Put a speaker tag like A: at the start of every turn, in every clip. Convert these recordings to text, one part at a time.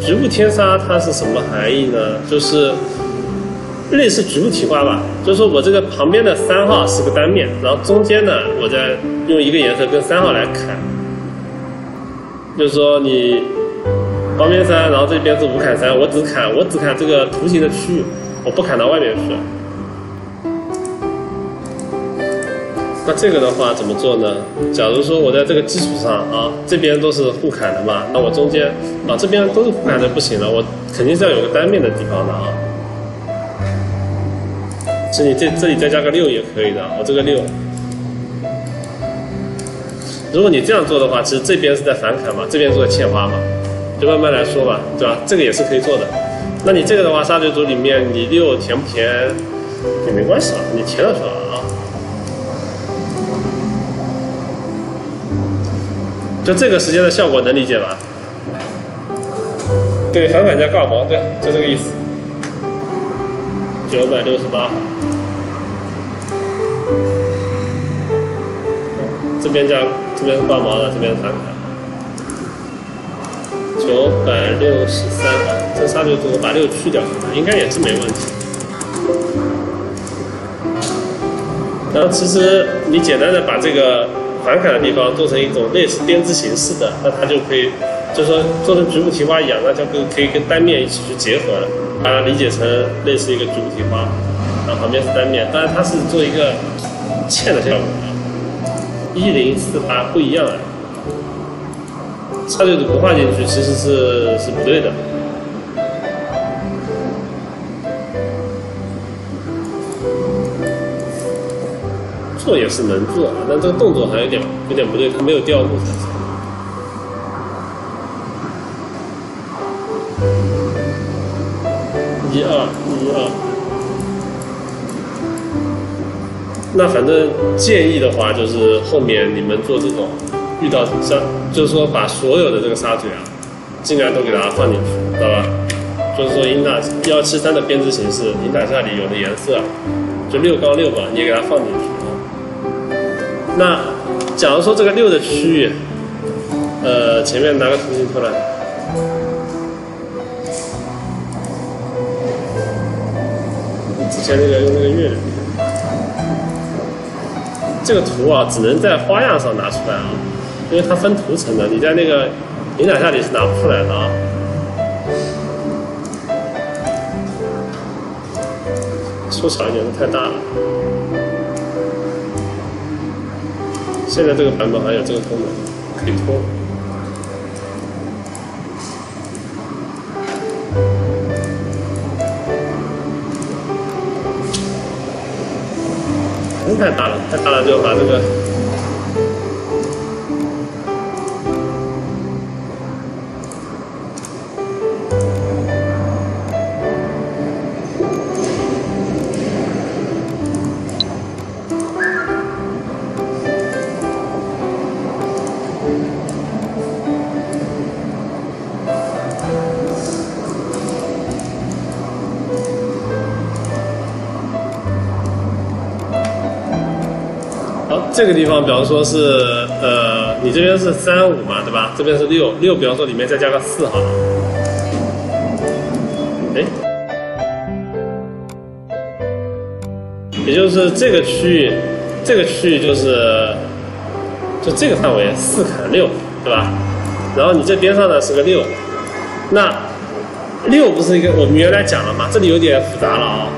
A: 局部添沙它是什么含义呢？就是类似局部提花吧，就是说我这个旁边的3号是个单面，然后中间呢，我再用一个颜色跟3号来砍，就是说你旁边3，然后这边是5砍3，我只砍这个图形的区域，我不砍到外面去。那这个的话怎么做呢？假如说我在这个基础上啊，这边都是互砍的嘛，那我中间啊这边都是互砍的不行了，我肯定是要有个单面的地方的啊。是你这里再加个6也可以的，我这个6。如果你这样做的话，其实这边是在反砍嘛，这边是在嵌花嘛，就慢慢来说吧，对吧？这个也是可以做的。那你这个的话，沙嘴组里面你6填不填也没关系啊，你填了就好了啊。就这个时间的效果能理解吧？对，反砍加挂毛，对，就这个意思。968。这边是挂毛的，这边是反砍。963啊，这沙嘴组我把6去掉，应该也是没问题。然后其实你简单的把这个反砍的地方做成一种类似编织形式的，那它就可以，就是说做成局部提花一样，那就可以跟单面一起去结合了，把它理解成类似一个局部提花，然后旁边是单面，当然它是做一个嵌的效果，1048不一样啊，沙嘴组不画进去其实是不对的。做也是能做，但这个动作还有点不对，它没有调度才是。1、2、1、2。那反正建议的话，就是后面你们做这种遇到沙，就是说把所有的这个沙嘴啊，尽量都给它放进去，知道吧？就是说英大173的编织形式，英大下里有的颜色，就6杠6吧，你也给它放进去。那假如说这个6的区域，前面拿个图形出来，之前那个用那个月亮，这个图啊只能在花样上拿出来啊，因为它分图层的，你在那个引导下里是拿不出来的啊。缩小一点，太大了。现在这个版本还有这个功能，可以拖。太大了就把这个。这个地方，比方说是你这边是35嘛，对吧？这边是6，比方说里面再加个4好了。哎，也就是这个区域就是就这个范围4砍6，对吧？然后你这边上呢是个6，那6不是一个我们原来讲了嘛？这里有点复杂了啊。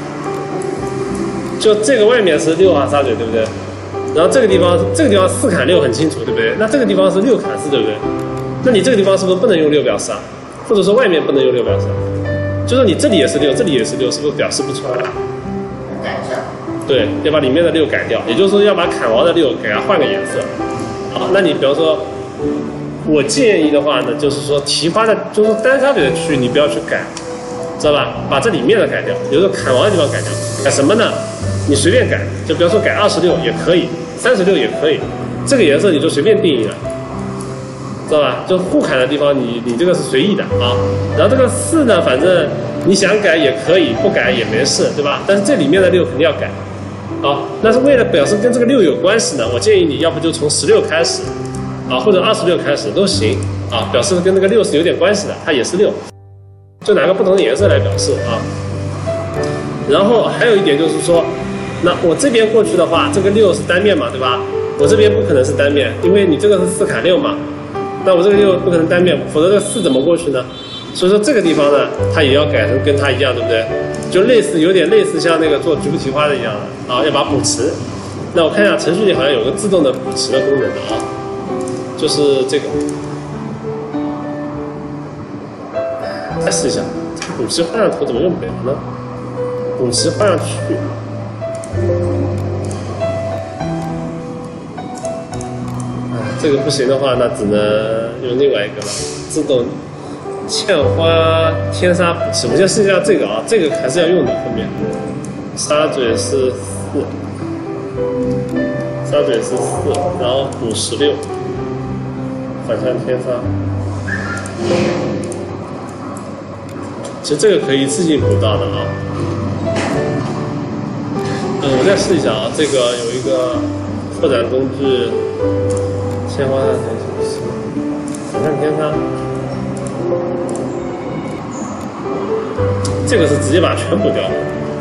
A: 就这个外面是6号沙嘴，对不对？然后这个地方4砍6很清楚，对不对？那这个地方是6砍4，对不对？那你这个地方是不是不能用6表示啊？或者说外面不能用6表示？就是你这里也是6，这里也是6，是不是表示不出来？
B: 改掉。
A: 对，要把里面的6改掉，也就是说要把砍毛的6给它换个颜色。好，那你比方说，我建议的话呢，就是说提花的，就是说单沙嘴的区域你不要去改，知道吧？把这里面的改掉，比如说砍毛的地方改掉，改什么呢？你随便改，就比方说改26也可以，36也可以，这个颜色你就随便定义了，知道吧？就互砍的地方你这个是随意的啊。然后这个4呢，反正你想改也可以，不改也没事，对吧？但是这里面的6肯定要改。好，那是为了表示跟这个6有关系呢，我建议你要不就从16开始， 啊，或者26开始都行啊，表示跟那个6是有点关系的，它也是6，就拿个不同的颜色来表示啊。然后还有一点就是说，那我这边过去的话，这个6是单面嘛，对吧？我这边不可能是单面，因为你这个是4砍6嘛，那我这个6不可能单面，否则这个4怎么过去呢？所以说这个地方呢，它也要改成跟它一样，对不对？就有点类似像那个做局部提花的一样的啊，要把它补词。那我看一下程序里好像有个自动的补词的功能的啊，就是这个。再试一下，补词画上图怎么用不了呢？补词画上去。这个不行的话，那只能用另外一个了，自动嵌花天沙补词。我先试一下这个啊，这个还是要用的。后面沙嘴是4，沙嘴是4，然后补16，反向天沙。其实这个可以一次性补到的啊。我再试一下啊，这个有一个扩展工具。鲜花的反向天沙，这个是直接把全补掉了，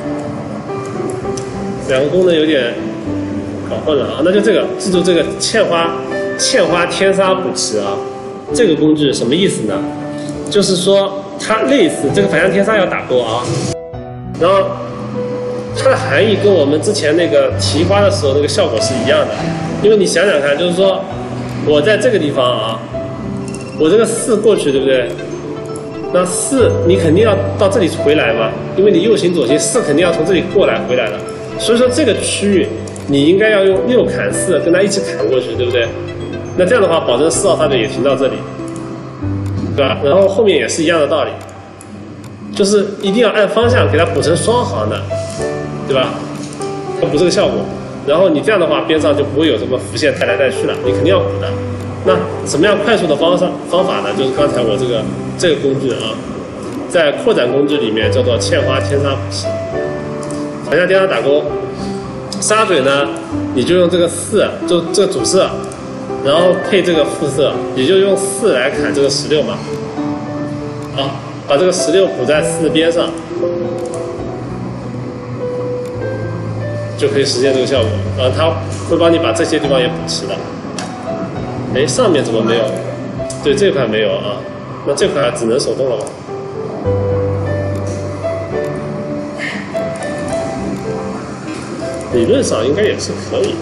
A: 两个功能有点搞混了啊。那就这个，记住这个嵌花天沙补词啊，这个工具什么意思呢？就是说它类似这个反向天沙要打勾啊，然后它的含义跟我们之前那个提花的时候那个效果是一样的，因为你想想看，就是说。我在这个地方啊，我这个4过去，对不对？那4你肯定要到这里回来嘛，因为你右行左行，4肯定要从这里过来回来的。所以说这个区域你应该要用6砍4跟它一起砍过去，对不对？那这样的话，保证4号沙嘴也停到这里，对吧？然后后面也是一样的道理，就是一定要按方向给它补成双行的，对吧？要补这个效果。然后你这样的话，边上就不会有什么浮线带来带去了，你肯定要补的。那什么样快速的方法呢？就是刚才我这个工具啊，在扩展工具里面叫做嵌花天沙补词，反向天沙打勾。沙嘴呢，你就用这个4，就这个主色，然后配这个副色，也就用4来砍这个16嘛。好，把这个16补在4边上。就可以实现这个效果，它会帮你把这些地方也补齐的。哎，上面怎么没有？对，这块没有啊，那这块只能手动了吧？理论上应该也是可以。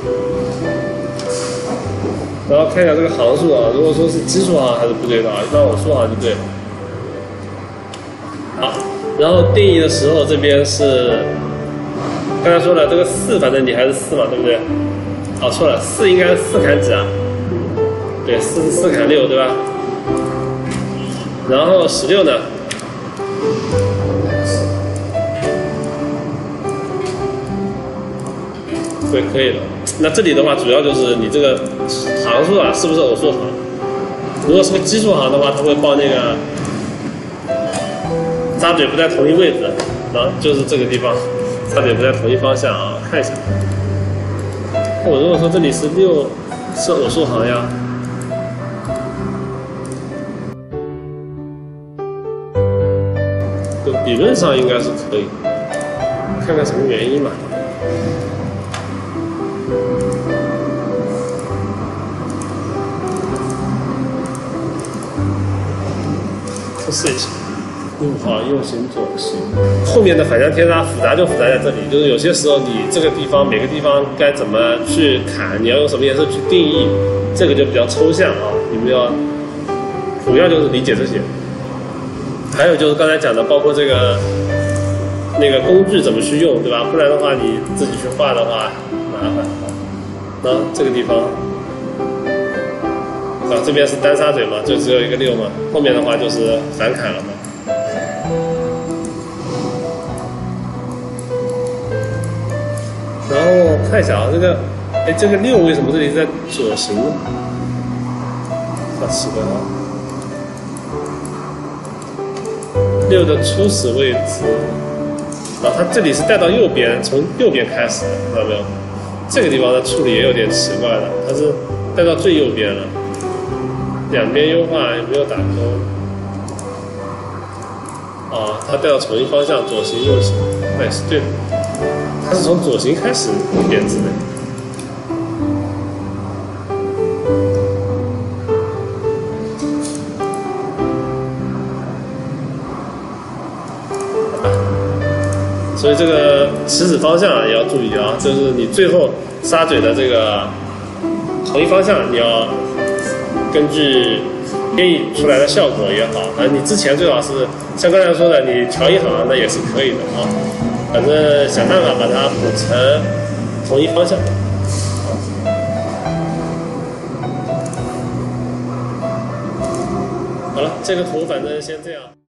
A: 然后看一下这个行数啊，如果说是奇数行还是不对的啊，一般偶数行就对。好，然后定义的时候这边是。刚才说了，这个4反正你还是4嘛，对不对？哦，错了，4应该是4砍几啊？对，4是4砍6，对吧？然后16呢？对，可以了。那这里的话，主要就是你这个行数啊，是不是偶数行？如果是个奇数行的话，它会报那个扎嘴不在同一位置，啊，就是这个地方。差点不在同一方向啊，看一下。我如果说这里是6，是偶数行呀。就理论上应该是可以，看看什么原因嘛。再试一下。5号右行左行，后面的反向天沙复杂就复杂在这里，就是有些时候你这个地方每个地方该怎么去砍，你要用什么颜色去定义，这个就比较抽象啊，你们要主要就是理解这些。还有就是刚才讲的，包括这个那个工具怎么去用，对吧？不然的话你自己去画的话麻烦。那这个地方啊，这边是单沙嘴嘛，就只有一个6嘛，后面的话就是反砍了嘛。然后看一下啊，这个6为什么这里在左行呢？好奇怪啊！6的初始位置啊，它这里是带到右边，从右边开始的，看到没有？这个地方的处理也有点奇怪了，它是带到最右边了。 两边优化有没有打勾？啊，它调重新方向，左行右行，那也是对的。它是从左行开始编制的。所以这个食指方向也要注意啊，就是你最后砂嘴的这个同一方向，你要根据编译出来的效果也好，你之前最好是像刚才说的，你调一行那也是可以的啊，反正想办法把它补成同一方向。好了，这个图反正先这样。